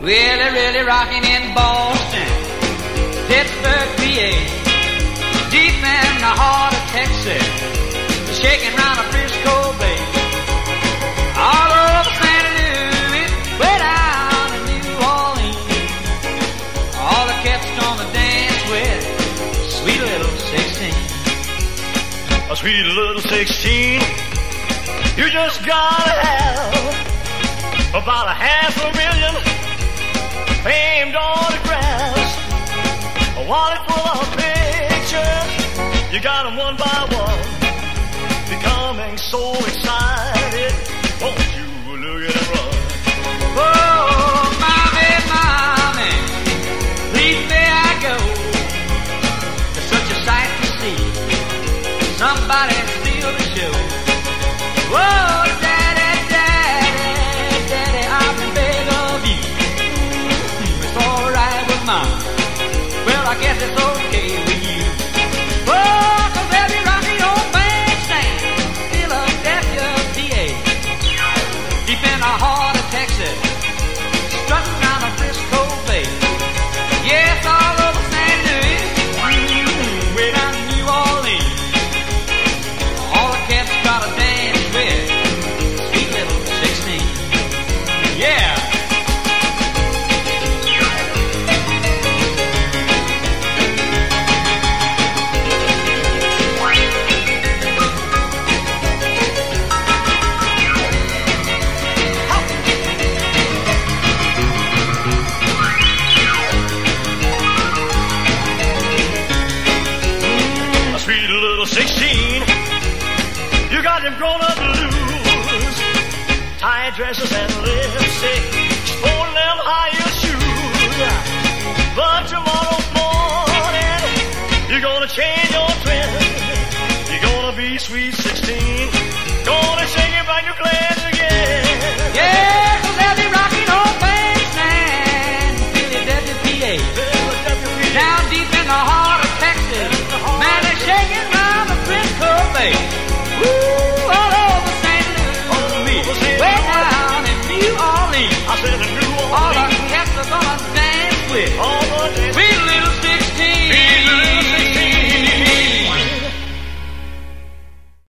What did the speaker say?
Well, they're really rocking in Boston, Pittsburgh, PA, deep in the heart of Texas, shaking round the Frisco Bay, all over St. Louis, way down in New Orleans. All the cats gonna dance with sweet little 16. A sweet little 16, you just gotta have about 500,000 famed autographs, a wallet full of pictures. You got them one by one, becoming so excited. Won't you look at it run? Oh, mommy, mommy, please may I go? It's such a sight to see. Somebody steal the show. Whoa, daddy, daddy, daddy, I'm in beg of you. It's all right with mom. Well, I guess it's okay with you. Oh, 'cause they'll be rocking on bandstand, Philadelphia, PA, deep in the heart of Texas, strutting down the Frisco Bay. Yes, all over St. Louis, way down to New Orleans. All the cats gotta dance with sweet little 16. Yeah. A sweet little 16, you got them grown-up blues, tight dresses and lipstick, sporting them high-heel shoes. But tomorrow morning, you're gonna change your trend. You're gonna be sweet 16, gonna shake it back to class again. Yeah, 'cause they'll be rocking on bandstand, Philadelphia, PA.